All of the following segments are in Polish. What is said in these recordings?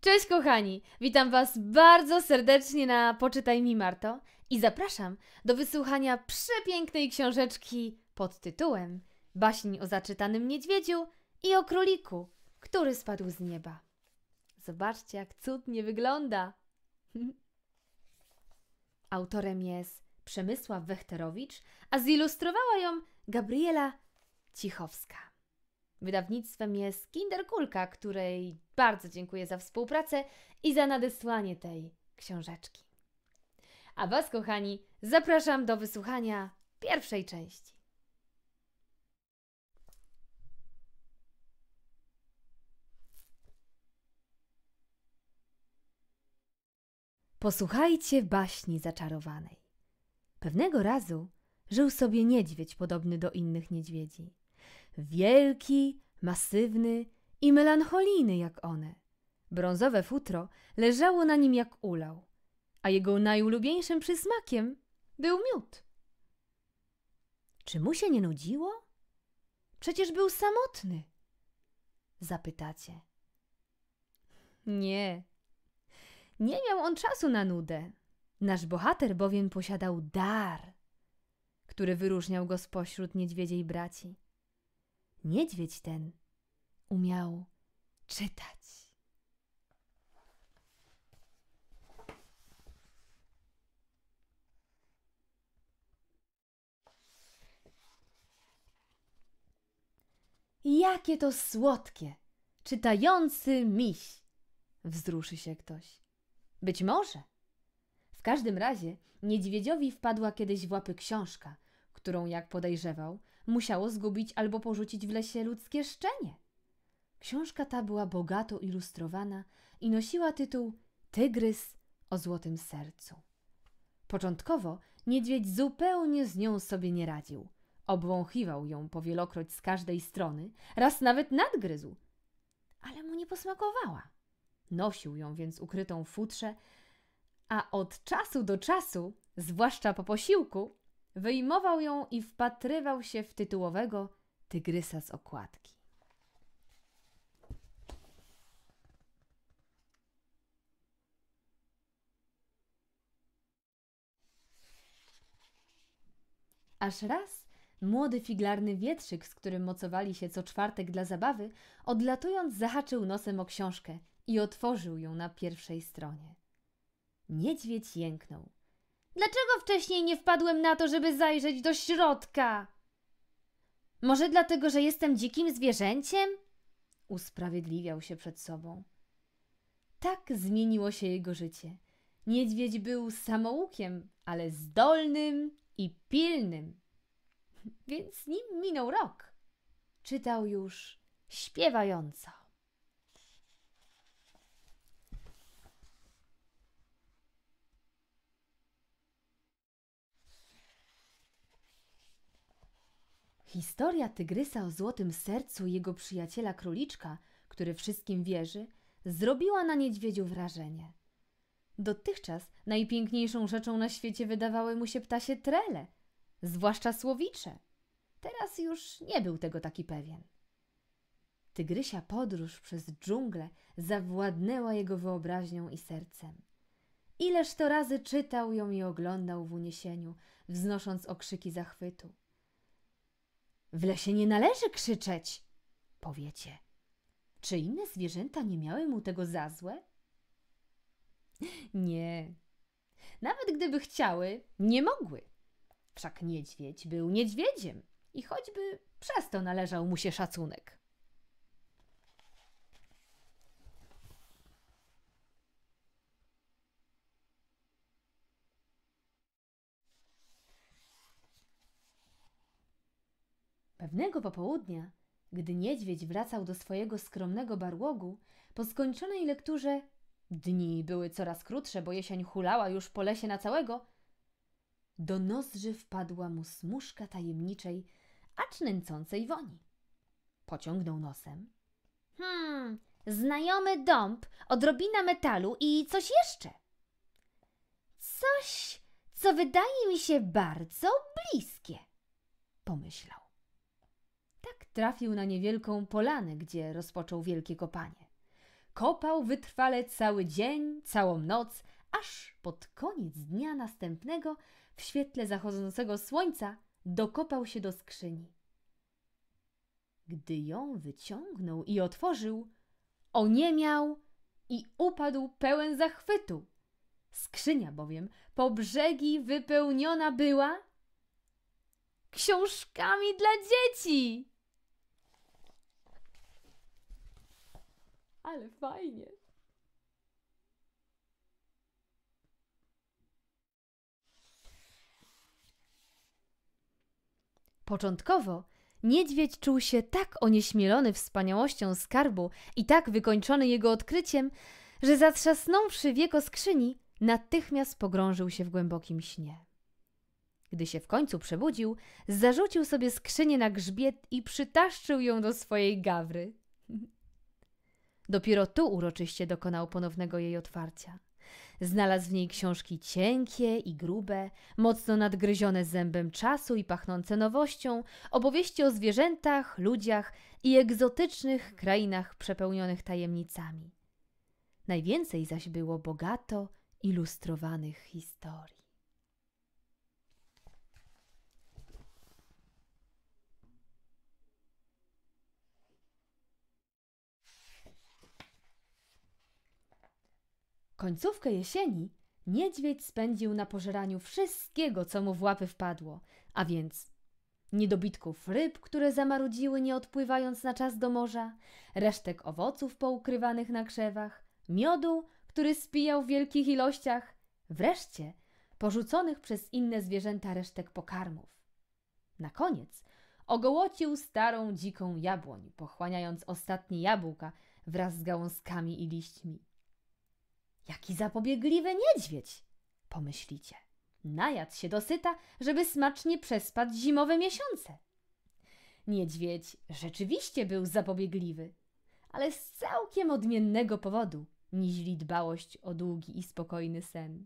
Cześć kochani, witam Was bardzo serdecznie na Poczytaj mi, Marto, i zapraszam do wysłuchania przepięknej książeczki pod tytułem Baśń o zaczytanym niedźwiedziu i o króliku, który spadł z nieba. Zobaczcie, jak cudnie wygląda. Autorem jest Przemysław Wechterowicz, a zilustrowała ją Gabriela Cichowska. Wydawnictwem jest Kinderkulka, której bardzo dziękuję za współpracę i za nadesłanie tej książeczki. A Was, kochani, zapraszam do wysłuchania pierwszej części. Posłuchajcie baśni zaczarowanej. Pewnego razu żył sobie niedźwiedź podobny do innych niedźwiedzi. Wielki, masywny i melancholijny jak one. Brązowe futro leżało na nim jak ulał, a jego najulubieńszym przysmakiem był miód. Czy mu się nie nudziło? Przecież był samotny. Zapytacie. Nie. Nie miał on czasu na nudę. Nasz bohater bowiem posiadał dar, który wyróżniał go spośród niedźwiedziej braci. Niedźwiedź ten umiał czytać. Jakie to słodkie, czytający miś! Wzruszy się ktoś. Być może. W każdym razie niedźwiedziowi wpadła kiedyś w łapy książka, którą, jak podejrzewał, musiało zgubić albo porzucić w lesie ludzkie szczenie. Książka ta była bogato ilustrowana i nosiła tytuł Tygrys o złotym sercu. Początkowo niedźwiedź zupełnie z nią sobie nie radził. Obwąchiwał ją powielokroć z każdej strony, raz nawet nadgryzł, ale mu nie posmakowała. Nosił ją więc ukrytą w futrze, a od czasu do czasu, zwłaszcza po posiłku, wyjmował ją i wpatrywał się w tytułowego tygrysa z okładki. Aż raz młody figlarny wietrzyk, z którym mocowali się co czwartek dla zabawy, odlatując zahaczył nosem o książkę i otworzył ją na pierwszej stronie. Niedźwiedź jęknął. Dlaczego wcześniej nie wpadłem na to, żeby zajrzeć do środka? Może dlatego, że jestem dzikim zwierzęciem? Usprawiedliwiał się przed sobą. Tak zmieniło się jego życie. Niedźwiedź był samoukiem, ale zdolnym i pilnym. Więc nim minął rok. Czytał już śpiewająco. Historia tygrysa o złotym sercu i jego przyjaciela króliczka, który wszystkim wierzy, zrobiła na niedźwiedziu wrażenie. Dotychczas najpiękniejszą rzeczą na świecie wydawały mu się ptasie trele, zwłaszcza słowicze. Teraz już nie był tego taki pewien. Tygrysia podróż przez dżunglę zawładnęła jego wyobraźnią i sercem. Ileż to razy czytał ją i oglądał w uniesieniu, wznosząc okrzyki zachwytu. W lesie nie należy krzyczeć, powiecie. Czy inne zwierzęta nie miały mu tego za złe? Nie. Nawet gdyby chciały, nie mogły. Wszak niedźwiedź był niedźwiedziem i choćby przez to należał mu się szacunek. Pewnego popołudnia, gdy niedźwiedź wracał do swojego skromnego barłogu, po skończonej lekturze, dni były coraz krótsze, bo jesień hulała już po lesie na całego, do nozdrzy wpadła mu smużka tajemniczej, acz nęcącej woni. Pociągnął nosem. Znajomy dąb, odrobina metalu i coś jeszcze. Coś, co wydaje mi się bardzo bliskie, pomyślał. Tak trafił na niewielką polanę, gdzie rozpoczął wielkie kopanie. kopał wytrwale cały dzień, całą noc, aż pod koniec dnia następnego w świetle zachodzącego słońca dokopał się do skrzyni. Gdy ją wyciągnął i otworzył, oniemiał i upadł pełen zachwytu. Skrzynia bowiem po brzegi wypełniona była książkami dla dzieci. Ale fajnie. Początkowo niedźwiedź czuł się tak onieśmielony wspaniałością skarbu i tak wykończony jego odkryciem, że zatrzasnąwszy wieko skrzyni, natychmiast pogrążył się w głębokim śnie. Gdy się w końcu przebudził, zarzucił sobie skrzynię na grzbiet i przytaszczył ją do swojej gawry. Dopiero tu uroczyście dokonał ponownego jej otwarcia. Znalazł w niej książki cienkie i grube, mocno nadgryzione zębem czasu i pachnące nowością, opowieści o zwierzętach, ludziach i egzotycznych krainach przepełnionych tajemnicami. Najwięcej zaś było bogato ilustrowanych historii. Końcówkę jesieni niedźwiedź spędził na pożeraniu wszystkiego, co mu w łapy wpadło, a więc niedobitków ryb, które zamarudziły, nie odpływając na czas do morza, resztek owoców poukrywanych na krzewach, miodu, który spijał w wielkich ilościach, wreszcie porzuconych przez inne zwierzęta resztek pokarmów. Na koniec ogołocił starą, dziką jabłoń, pochłaniając ostatnie jabłka wraz z gałązkami i liśćmi. Jaki zapobiegliwy niedźwiedź, pomyślicie. Najadł się dosyta, żeby smacznie przespać zimowe miesiące. Niedźwiedź rzeczywiście był zapobiegliwy, ale z całkiem odmiennego powodu, niźli dbałość o długi i spokojny sen.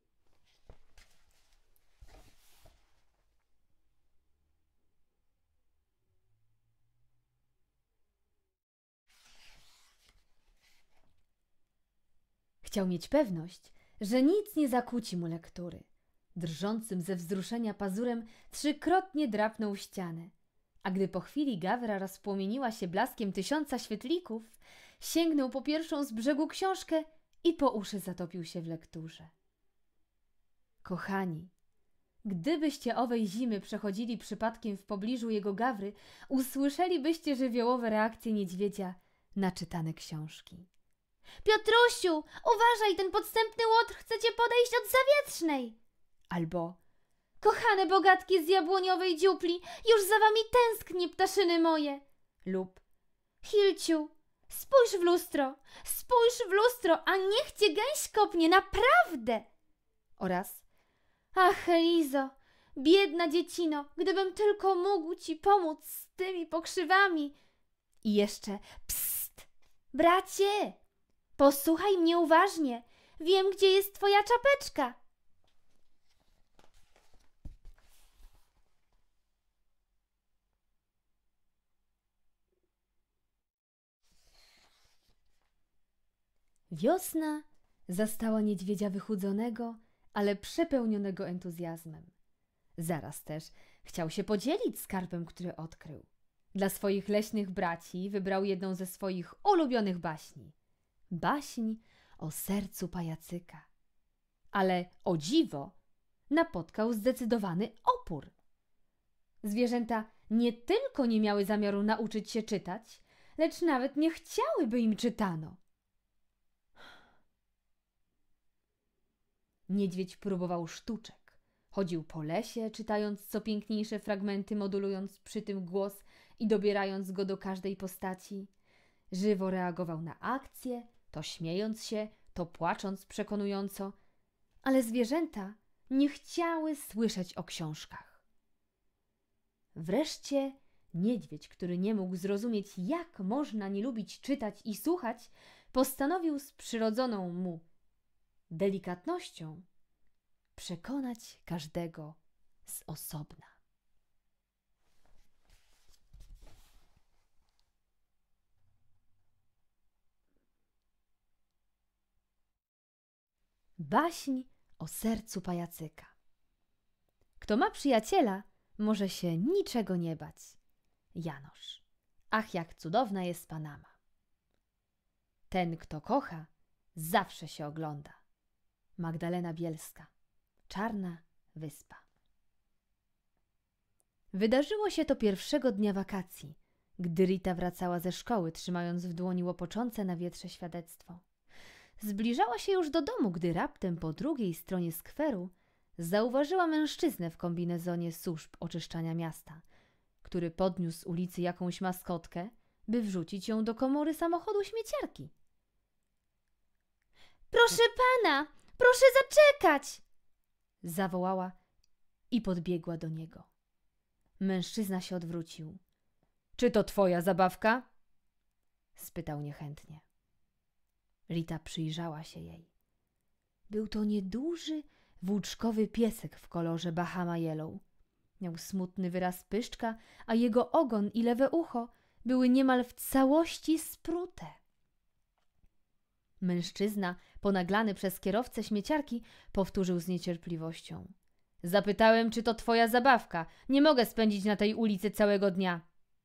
Chciał mieć pewność, że nic nie zakłóci mu lektury. Drżącym ze wzruszenia pazurem trzykrotnie drapnął ścianę, a gdy po chwili gawra rozpłomieniła się blaskiem 1000 świetlików, sięgnął po pierwszą z brzegu książkę i po uszy zatopił się w lekturze. Kochani, gdybyście owej zimy przechodzili przypadkiem w pobliżu jego gawry, usłyszelibyście żywiołowe reakcje niedźwiedzia na czytane książki. Piotrusiu, uważaj, ten podstępny łotr chce cię podejść od zawietrznej. Albo kochane bogatki z jabłoniowej dziupli, już za wami tęsknię, ptaszyny moje. Lub Hilciu, spójrz w lustro, a niech cię gęś kopnie, naprawdę. Oraz ach, Elizo, biedna dziecino, gdybym tylko mógł ci pomóc z tymi pokrzywami. I jeszcze psst, bracie, posłuchaj mnie uważnie, wiem, gdzie jest twoja czapeczka. Wiosna zastała niedźwiedzia wychudzonego, ale przepełnionego entuzjazmem. Zaraz też chciał się podzielić skarbem, który odkrył. Dla swoich leśnych braci wybrał jedną ze swoich ulubionych baśni. Baśń o sercu pajacyka. Ale o dziwo napotkał zdecydowany opór. Zwierzęta nie tylko nie miały zamiaru nauczyć się czytać, lecz nawet nie chciały, by im czytano. Niedźwiedź próbował sztuczek. Chodził po lesie, czytając co piękniejsze fragmenty, modulując przy tym głos i dobierając go do każdej postaci. Żywo reagował na akcje, to śmiejąc się, to płacząc przekonująco, ale zwierzęta nie chciały słyszeć o książkach. Wreszcie niedźwiedź, który nie mógł zrozumieć, jak można nie lubić czytać i słuchać, postanowił z przyrodzoną mu delikatnością przekonać każdego z osobna. Baśń o sercu pajacyka. Kto ma przyjaciela, może się niczego nie bać. Janosz. Ach, jak cudowna jest Panama. Ten, kto kocha, zawsze się ogląda. Magdalena Bielska. Czarna wyspa. Wydarzyło się to pierwszego dnia wakacji, gdy Rita wracała ze szkoły, trzymając w dłoni łopoczące na wietrze świadectwo. Zbliżała się już do domu, gdy raptem po drugiej stronie skweru zauważyła mężczyznę w kombinezonie służb oczyszczania miasta, który podniósł z ulicy jakąś maskotkę, by wrzucić ją do komory samochodu śmieciarki. Proszę pana, proszę zaczekać! Zawołała i podbiegła do niego. Mężczyzna się odwrócił. Czy to twoja zabawka? Spytał niechętnie. Rita przyjrzała się jej. Był to nieduży, włóczkowy piesek w kolorze Bahama Yellow. Miał smutny wyraz pyszczka, a jego ogon i lewe ucho były niemal w całości sprute. Mężczyzna, ponaglany przez kierowcę śmieciarki, powtórzył z niecierpliwością. Zapytałem, czy to twoja zabawka. Nie mogę spędzić na tej ulicy całego dnia.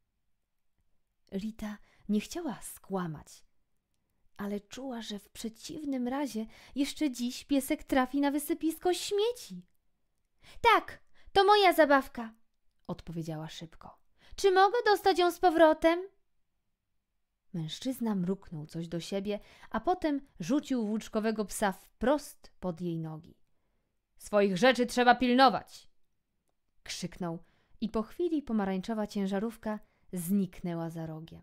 Rita nie chciała skłamać, ale czuła, że w przeciwnym razie jeszcze dziś piesek trafi na wysypisko śmieci. Tak, to moja zabawka, odpowiedziała szybko. Czy mogę dostać ją z powrotem? Mężczyzna mruknął coś do siebie, a potem rzucił włóczkowego psa wprost pod jej nogi. Swoich rzeczy trzeba pilnować! Krzyknął i po chwili pomarańczowa ciężarówka zniknęła za rogiem.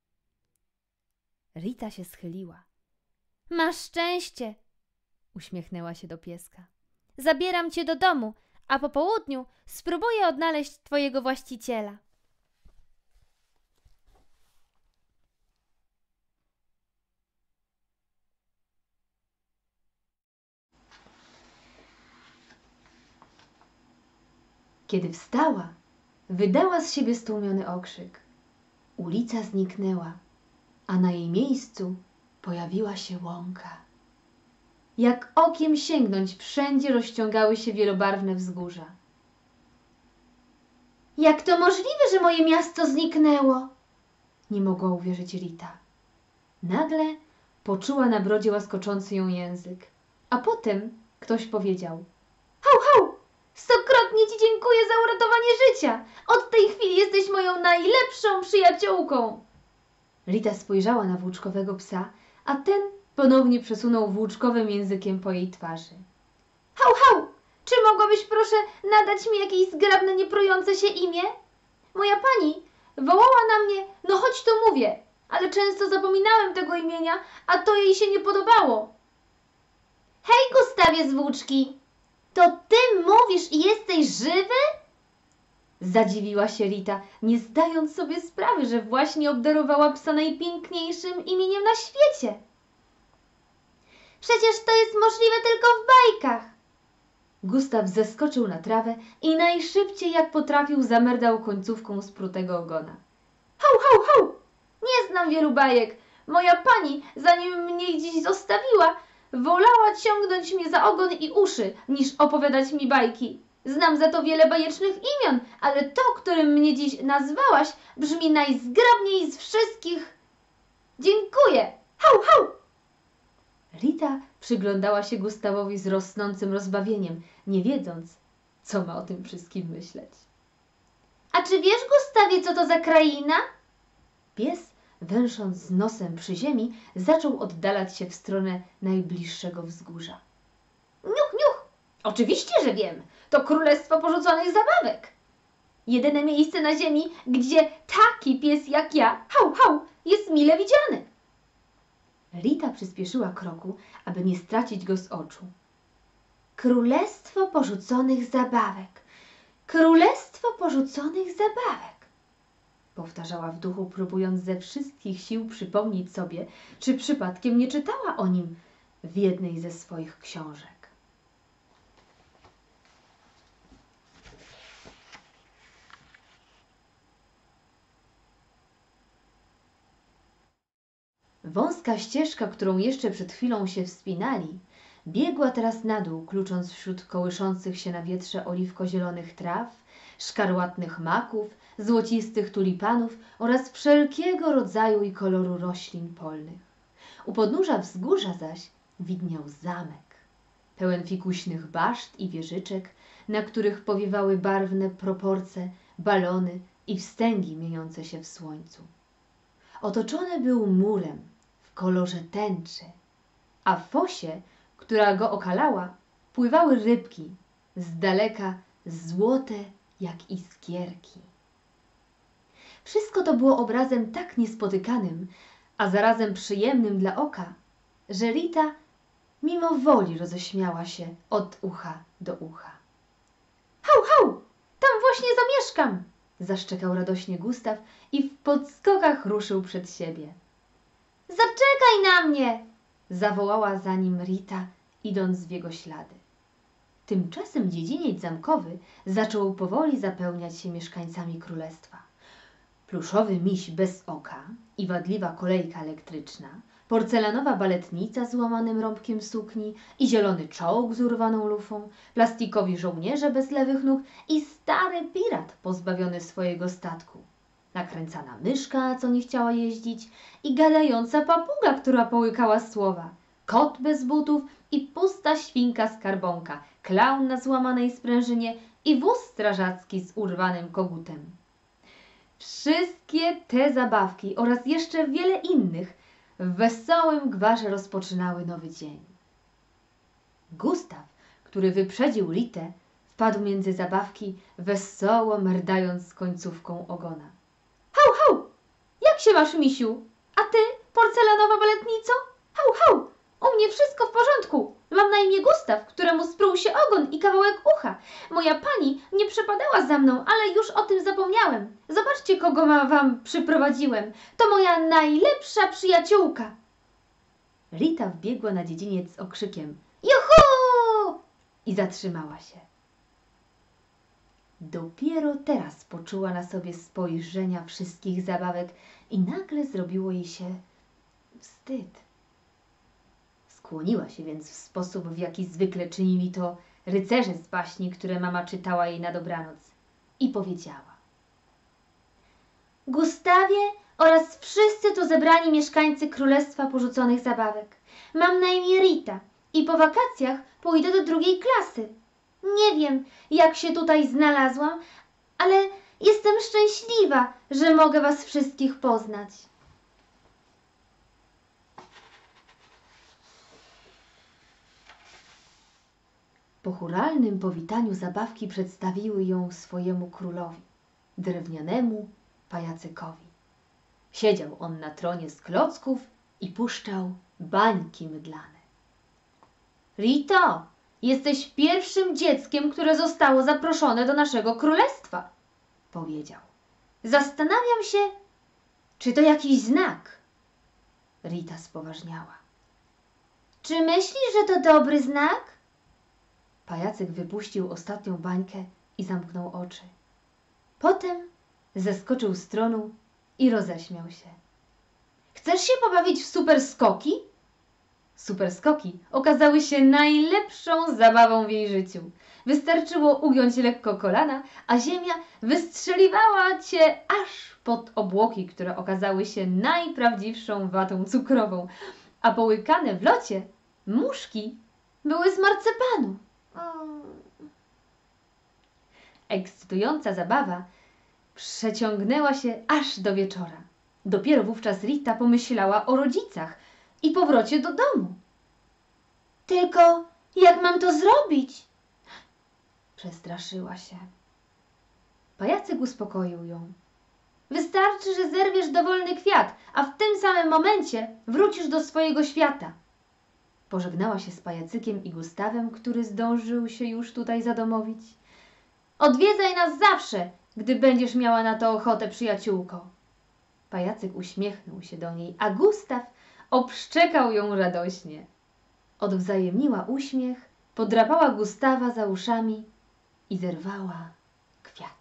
Rita się schyliła. Masz szczęście! Uśmiechnęła się do pieska. Zabieram cię do domu, a po południu spróbuję odnaleźć twojego właściciela. Kiedy wstała, wydała z siebie stłumiony okrzyk. Ulica zniknęła, a na jej miejscu pojawiła się łąka. Jak okiem sięgnąć, wszędzie rozciągały się wielobarwne wzgórza. Jak to możliwe, że moje miasto zniknęło? Nie mogła uwierzyć Rita. Nagle poczuła na brodzie łaskoczący ją język, a potem ktoś powiedział: hał, hał! Stokrotnie ci dziękuję za uratowanie życia! Od tej chwili jesteś moją najlepszą przyjaciółką! Rita spojrzała na włóczkowego psa, a ten ponownie przesunął włóczkowym językiem po jej twarzy. Hał, hał! Czy mogłabyś proszę nadać mi jakieś zgrabne, nieprujące się imię? Moja pani wołała na mnie, no chodź tu mówię, ale często zapominałem tego imienia, a to jej się nie podobało. Hej, Gustawie z włóczki! To ty mówisz i jesteś żywy? Zadziwiła się Rita, nie zdając sobie sprawy, że właśnie obdarowała psa najpiękniejszym imieniem na świecie. Przecież to jest możliwe tylko w bajkach. Gustaw zeskoczył na trawę i najszybciej jak potrafił zamerdał końcówką sprutego ogona. Hał, hał, hał! Nie znam wielu bajek. Moja pani, zanim mnie dziś zostawiła, wolała ciągnąć mnie za ogon i uszy, niż opowiadać mi bajki. Znam za to wiele bajecznych imion, ale to, którym mnie dziś nazwałaś, brzmi najzgrabniej z wszystkich. Dziękuję! Hał, hał! Rita przyglądała się Gustawowi z rosnącym rozbawieniem, nie wiedząc, co ma o tym wszystkim myśleć. A czy wiesz, Gustawie, co to za kraina? Pies, węsząc z nosem przy ziemi, zaczął oddalać się w stronę najbliższego wzgórza. Niuch, niuch! Oczywiście, że wiem. To królestwo porzuconych zabawek. Jedyne miejsce na ziemi, gdzie taki pies jak ja, hał, hał, jest mile widziany. Rita przyspieszyła kroku, aby nie stracić go z oczu. Królestwo porzuconych zabawek. Królestwo porzuconych zabawek. Powtarzała w duchu, próbując ze wszystkich sił przypomnieć sobie, czy przypadkiem nie czytała o nim w jednej ze swoich książek. Wąska ścieżka, którą jeszcze przed chwilą się wspinali, biegła teraz na dół, klucząc wśród kołyszących się na wietrze oliwko-zielonych traw, szkarłatnych maków, złocistych tulipanów oraz wszelkiego rodzaju i koloru roślin polnych. U podnóża wzgórza zaś widniał zamek, pełen fikuśnych baszt i wieżyczek, na których powiewały barwne proporce, balony i wstęgi mieniące się w słońcu. Otoczony był murem w kolorze tęczy, a w fosie, która go okalała, pływały rybki, z daleka złote jak iskierki. Wszystko to było obrazem tak niespotykanym, a zarazem przyjemnym dla oka, że Rita mimo woli roześmiała się od ucha do ucha. Hał, hał, tam właśnie zamieszkam! Zaszczekał radośnie Gustaw i w podskokach ruszył przed siebie. Zaczekaj na mnie! Zawołała za nim Rita, idąc w jego ślady. Tymczasem dziedziniec zamkowy zaczął powoli zapełniać się mieszkańcami królestwa. Pluszowy miś bez oka i wadliwa kolejka elektryczna, porcelanowa baletnica z łamanym rąbkiem sukni i zielony czołg z urwaną lufą, plastikowi żołnierze bez lewych nóg i stary pirat pozbawiony swojego statku, nakręcana myszka, co nie chciała jeździć i gadająca papuga, która połykała słowa, kot bez butów i pusta świnka skarbonka, klaun na złamanej sprężynie i wóz strażacki z urwanym kogutem. Wszystkie te zabawki oraz jeszcze wiele innych w wesołym gwarze rozpoczynały nowy dzień. Gustaw, który wyprzedził Ritę, wpadł między zabawki, wesoło merdając końcówką ogona. Hał, hał! Jak się masz, misiu? A ty, porcelanowa baletnico? Hał, hał! U mnie wszystko w porządku. Mam na imię Gustaw, któremu spruł się ogon i kawałek ucha. Moja pani nie przepadała za mną, ale już o tym zapomniałem. Zobaczcie, kogo wam przyprowadziłem. To moja najlepsza przyjaciółka. Rita wbiegła na dziedziniec z okrzykiem juhu! I zatrzymała się. Dopiero teraz poczuła na sobie spojrzenia wszystkich zabawek i nagle zrobiło jej się wstyd. Skłoniła się więc w sposób, w jaki zwykle czynili to rycerze z baśni, które mama czytała jej na dobranoc, i powiedziała: Gustawie oraz wszyscy tu zebrani mieszkańcy Królestwa Porzuconych Zabawek, mam na imię Rita i po wakacjach pójdę do 2. klasy. Nie wiem, jak się tutaj znalazłam, ale jestem szczęśliwa, że mogę was wszystkich poznać. Po churalnym powitaniu zabawki przedstawiły ją swojemu królowi, drewnянemu pajacykowi. Siedział on na tronie z klocków i puszczał bańki mydlane. Rito, jesteś pierwszym dzieckiem, które zostało zaproszone do naszego królestwa, powiedział. Zastanawiam się, czy to jakiś znak. Rita spoważniała. Czy myślisz, że to dobry znak? Pajacyk wypuścił ostatnią bańkę i zamknął oczy. Potem zeskoczył z tronu i roześmiał się. Chcesz się pobawić w superskoki? Superskoki okazały się najlepszą zabawą w jej życiu. Wystarczyło ugiąć lekko kolana, a ziemia wystrzeliwała cię aż pod obłoki, które okazały się najprawdziwszą watą cukrową, a połykane w locie muszki były z marcepanu. Ekscytująca zabawa przeciągnęła się aż do wieczora. Dopiero wówczas Rita pomyślała o rodzicach i powrocie do domu. Tylko jak mam to zrobić? Przestraszyła się. Pajacyk uspokoił ją. Wystarczy, że zerwiesz dowolny kwiat, a w tym samym momencie wrócisz do swojego świata. Pożegnała się z pajacykiem i Gustawem, który zdążył się już tutaj zadomowić. Odwiedzaj nas zawsze, gdy będziesz miała na to ochotę, przyjaciółko. Pajacyk uśmiechnął się do niej, a Gustaw obszczekał ją radośnie. Odwzajemniła uśmiech, podrapała Gustawa za uszami i zerwała kwiat.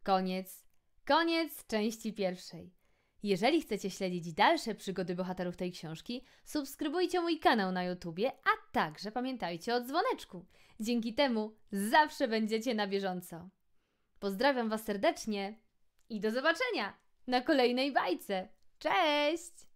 Koniec części pierwszej. Jeżeli chcecie śledzić dalsze przygody bohaterów tej książki, subskrybujcie mój kanał na YouTubie, a także pamiętajcie o dzwoneczku. Dzięki temu zawsze będziecie na bieżąco. Pozdrawiam Was serdecznie i do zobaczenia na kolejnej bajce. Cześć!